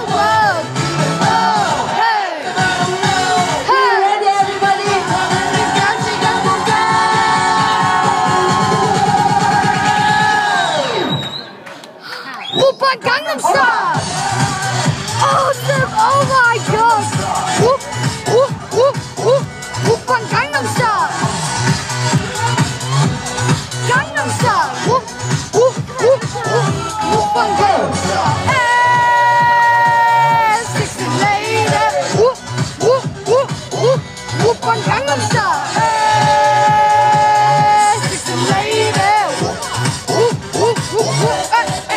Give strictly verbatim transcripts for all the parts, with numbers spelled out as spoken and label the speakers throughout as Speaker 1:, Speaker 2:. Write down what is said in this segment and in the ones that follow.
Speaker 1: 오빤 강남스타일. Awesome. Oh my god. Whoop, whoop, whoop, whoop. 오빤 강남스타일. 강남스타일. Whoop, whoop, whoop, whoop. 오빤 강남스타일. Hey, sexy lady. Whoop, whoop, whoop, whoop. 오빤 강남스타일. Hey, sexy lady. Whoop, whoop, whoop, whoop.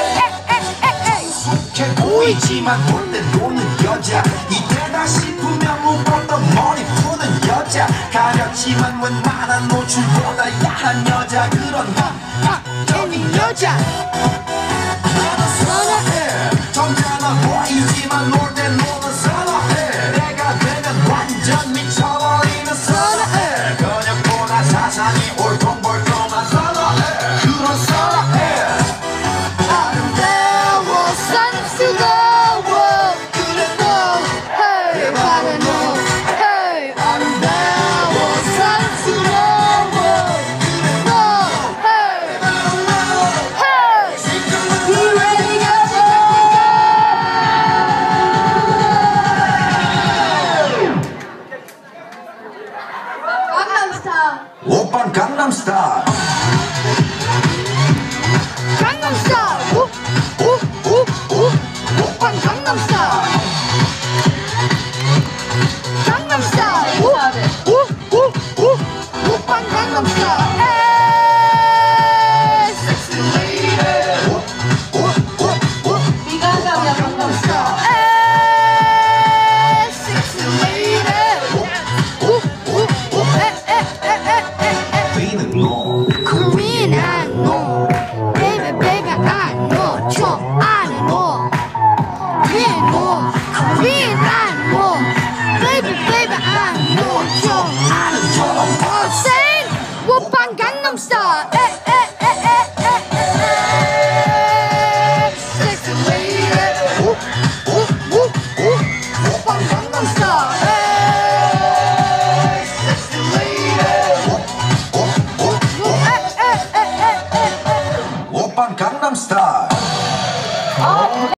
Speaker 2: 보이지만 몰래 노는 여자 이때다 싶으면 묶었던 머리 푸는 여자 가렸지만 웬만한 노출보다 야한 여자 그런 감각적인 여자 나는 선호해 점잖아 보이지만 놀 때 노는 선호해 내가 되면 완전 미쳐버리는 선호해 그녀보다 사상이 올통벌통한 선호해 그런 선호해 오빤 강남스타일.
Speaker 1: 강남스타일. 우, 우, 우, 우. 오빤 강남스타일. 강남스타일. 우, 우, 우, 우. 오빤 강남스타일. 에이, 섹시 레이디. 우, 우, 우, 우.
Speaker 3: 미간감이야 강남스타일.